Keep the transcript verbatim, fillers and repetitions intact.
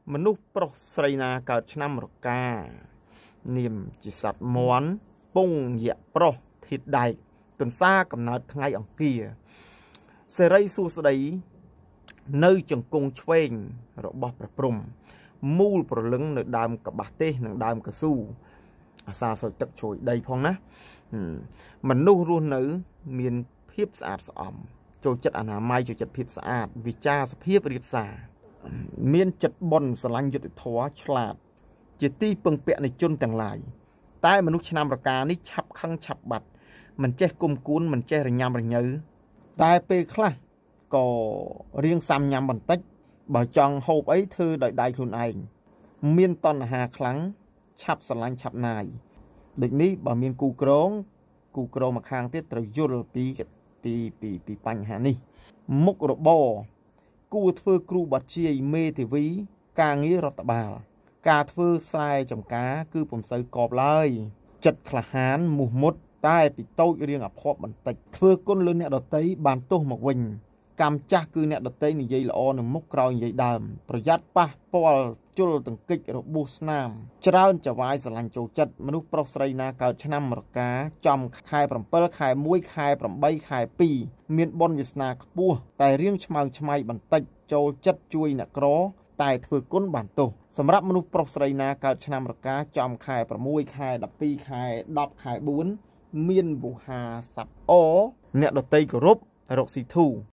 មនុស្សប្រុសស្រីណាកើតឆ្នាំរកានាមជាសត្វមន់ពងយៈប្រុសធាតុដែកទន្សាកំណើតថ្ងៃអង្គារសេរីសួស្តីនៅចង្គង់ឆ្វេងរបស់ព្រះព្រំមូលប្រលឹងនៅដើមកបាស់ទេសនិងដើមកស៊ូអាសាសោយទឹកជ្រោយដីផងណាមនុស្សរស់នៅមានភាពស្អាតស្អំចូលចិត្តអនាម័យចូលចិត្តភាពស្អាតវិចារសភាពរៀបសារមានចិត្តបន់ស្រឡាញ់យុត្តិធម៌ឆ្លាតជាទីពឹងពាក់នៃជនទាំងឡាយតែមនុស្សឆ្នាំរកានេះឆាប់ខឹងឆាប់បាត់មិនចេះគុំគួនមិនចេះរញ៉ាំរញ៉ូវតែពេលខ្លះក៏រៀងសាំញ៉ាំបន្តិចបើចង់ហូបអីធ្វើដោយដៃខ្លួនឯងមានតណ្ហាខ្លាំងឆាប់ស្រឡាញ់ឆាប់ណាយដូចនេះបើមានគូក្រងគូក្រងមកខាងទៀតត្រូវយល់ពីពីពីពីបញ្ហានេះមុខរបរគួរធ្វើគ្រូបាត់ជាយមេធាវីការងាររដ្ឋបាលការធ្វើស្រែចម្ការគឺពុំសូវកបឡើយចិត្តក្លាហានមោះមុតតែពីតូចរៀងអភ័ព្វបន្តិចធ្វើគុណលើអ្នកដតីបានទោសមកវិញកម្មចាស់គឺអ្នកដតីនិយាយល្អនៅមុខក្រោយនិយាយដើមប្រយ័ត្នប៉ះពាល់ជុលទង្គិចរបួសស្នាមច្រើនចវាយស្រឡាញ់ចូលចិត្តមនុស្សប្រុសស្រីណាកើតឆ្នាំរកាចំខែ7ខែ1ខែ8ខែ2មានបុណ្យវាសនាខ្ពស់តែរៀងឆ្មើងឆ្មៃបន្តិចចូលចិត្តជួយអ្នកក្រតែធ្វើគុណបានទោសសម្រាប់មនុស្សប្រុសស្រីណាកើតឆ្នាំរកាចំខែ6ខែ12ខែ10ខែ4មានវោហាស័ព្ទអអ្នកដតីគោរពរកស៊ីធូ